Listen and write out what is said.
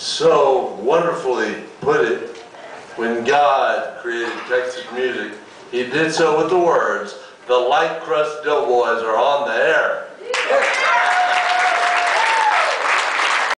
so wonderfully put it. When God created Texas music, He did so with the words, "The Light Crust Doughboys are on the air."